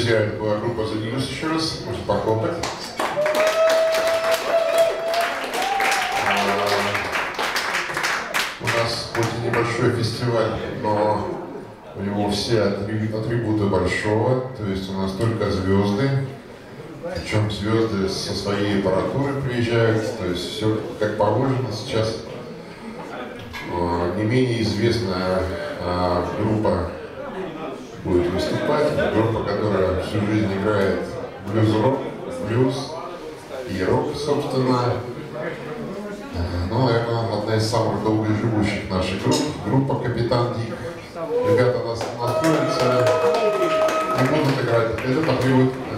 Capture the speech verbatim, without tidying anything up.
Друзья, это была группа The News еще раз, можно похлопать. У нас хоть и небольшой фестиваль, но у него все атрибуты большого, то есть у нас только звезды, причем звезды со своей аппаратурой приезжают, то есть все как положено. Сейчас не менее известная группа будет выступать, группа, которая всю жизнь играет блюз-рок, блюз и рок, собственно. Ну, наверное, одна из самых долгоживущих наших групп, группа «Капитан Дик». Ребята нас настроятся и будут играть. Это потребует